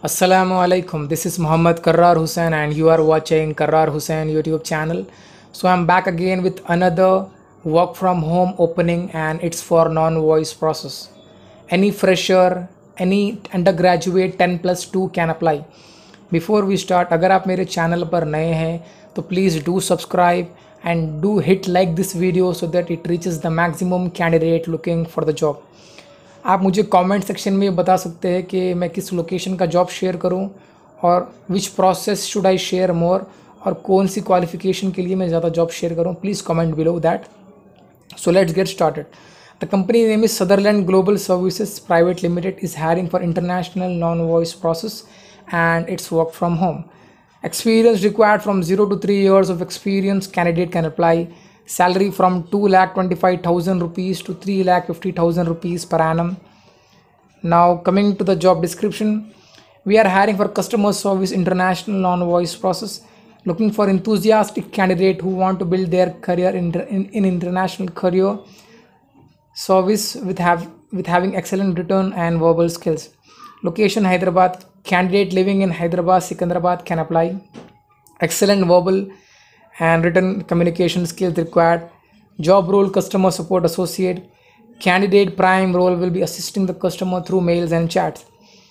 Assalamu alaikum. This is Muhammad Karrar Hussain and you are watching Karrar Hussain YouTube channel. So I'm back again with another work from home opening and it's for non-voice process. Any fresher, any undergraduate 10+2 can apply. Before we start, अगर आप मेरे channel पर नए हैं तो please do subscribe and do hit like this video so that it reaches the maximum candidate looking for the job. आप मुझे comment section में बता सकते हैं कि मैं किस लोकेशन का जॉब शेयर करूं और which process should I share more और कौन सी क्वालिफिकेशन के लिए मैं ज़्यादा जॉब शेयर करूं. Please comment below that. So let's get started. The company name is Sutherland Global Services Private Limited is hiring for international non voice process and it's work from home. Experience required from 0 to 3 years of experience. Candidate can apply. Salary from 2,25,000 rupees to 3,50,000 rupees per annum. Now coming to the job description, we are hiring for customer service international non-voice process, looking for enthusiastic candidate who want to build their career in international career service with having excellent written and verbal skills. Location Hyderabad. Candidate living in Hyderabad, Secunderabad can apply. Excellent verbal and written communication skills required. Job role customer support associate. Candidate prime role will be assisting the customer through mails and chats.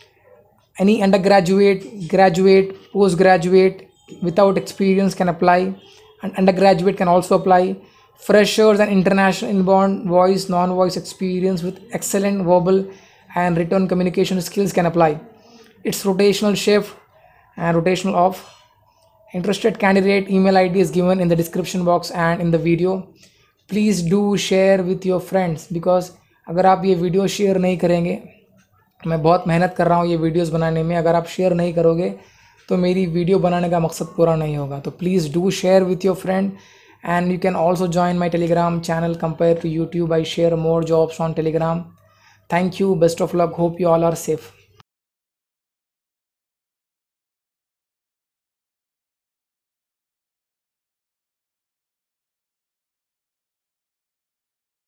Any undergraduate, graduate, postgraduate without experience can apply, and undergraduate can also apply. Freshers and international inbound voice, non-voice experience with excellent verbal and written communication skills can apply. It's rotational shift and rotational off. Interested candidate email ID is given in the description box and in the video. Please do share with your friends because अगर आप ये video share नहीं करेंगे, मैं बहुत मेहनत कर रहा हूँ ये वीडियोस बनाने में, अगर आप शेयर नहीं करोगे तो मेरी वीडियो बनाने का मकसद पूरा नहीं होगा. तो please do share with your friend and you can also join my Telegram channel. Compared to YouTube, I share more jobs on Telegram. Thank you. Best of luck. Hope you all are safe.